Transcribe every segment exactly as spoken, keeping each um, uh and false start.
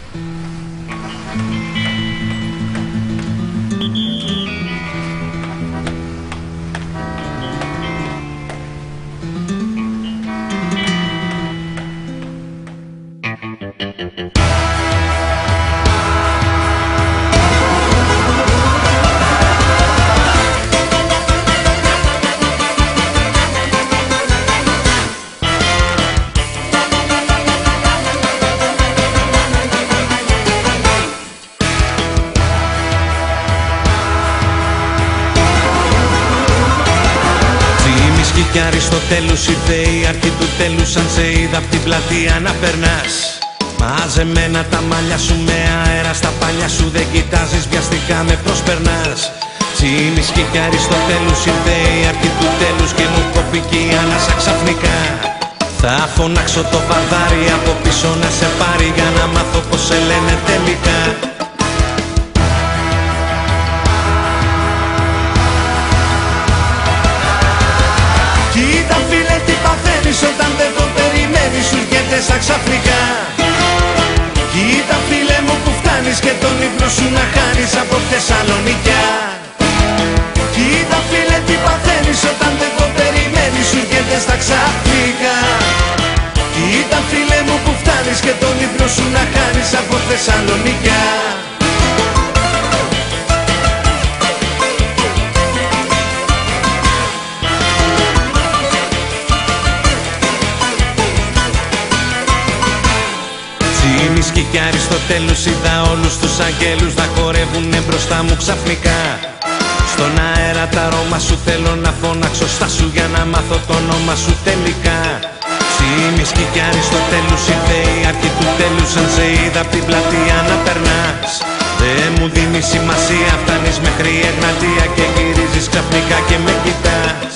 Κι Αριστοτέλους ήρθε η αρχή του τέλους. Αν σε είδα απ' την πλατεία να περνάς, μαζεμένα τα μαλλιά σου με αέρα στα παλιά σου. Δεν κοιτάζεις, βιαστικά με προσπερνάς. Τσιμισκή κι Αριστοτέλους ήρθε η αρχή του τέλους. Και μου κόπηκε η ανάσα ξαφνικά. Θα φωνάξω το βαρδάρι από πίσω να σε πάρει, για να μάθω πως σε λένε τελικά. Κοίτα φίλε τι παθαίνεις όταν δεν το περιμένεις, σου έρχεται σαν ξαφνικά. Κοίτα φίλε μου που φτάνεις και τον ύπνο σου να χάνεις από Θεσσαλονικιά. Κοίτα φίλε τι παθαίνεις όταν δεν το περιμένεις, σου έρχεται στα ξαφνικά. Κοίτα φίλε μου που φτάνεις και τον ύπνο σου να χάνεις από Θεσσαλονικιά. Τσιμισκή κι Αριστοτέλους είδα όλους τους αγγέλους να χορεύουνε μπροστά μου ξαφνικά. Στον αέρα τα αρώμα σου θέλω να φωνάξω στα σου, για να μάθω το όνομα σου τελικά. Τσιμισκή κι Αριστοτέλους ήρθε η αρχή του τέλους. Αν σε είδα απ' την πλατεία να περνάς, δεν μου δίνει σημασία, φτάνεις μέχρι Εγνατία και γυρίζεις ξαφνικά και με κοιτάς.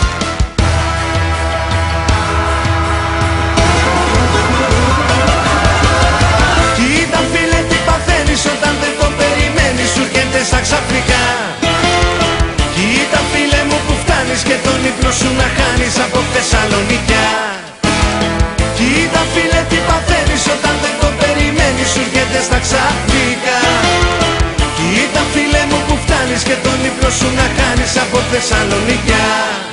Όταν δεν το περιμένεις, σου έρχεται σαν ξαφνικά. Κοίτα φίλε μου που φτάνεις και τον ύπνο σου να χάνεις από Θεσσαλονικιά. Κοίτα φίλε τι παθαίνεις όταν δεν το περιμένεις, σου έρχεται στα ξαφνικά. Κοίτα φίλε μου που φτάνεις και τον ύπνο σου να χάνεις από Θεσσαλονικιά.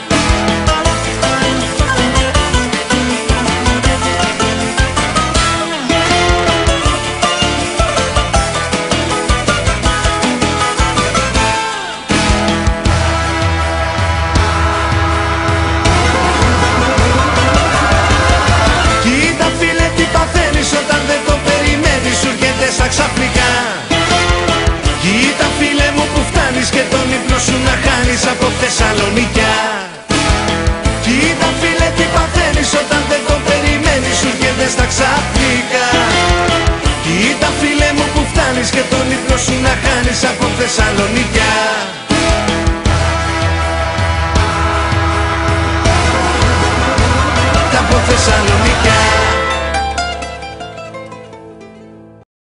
Ξαφνικά. Κοίτα φίλε μου που φτάνεις και τον ύπνο σου να χάνεις από Θεσσαλονικιά. Κοίτα φίλε τι παθαίνεις όταν δεν το περιμένεις, σου έρχεται στα ξαφνικά. Κοίτα φίλε μου που φτάνεις και τον ύπνο σου να χάνεις από Θεσσαλονικιά.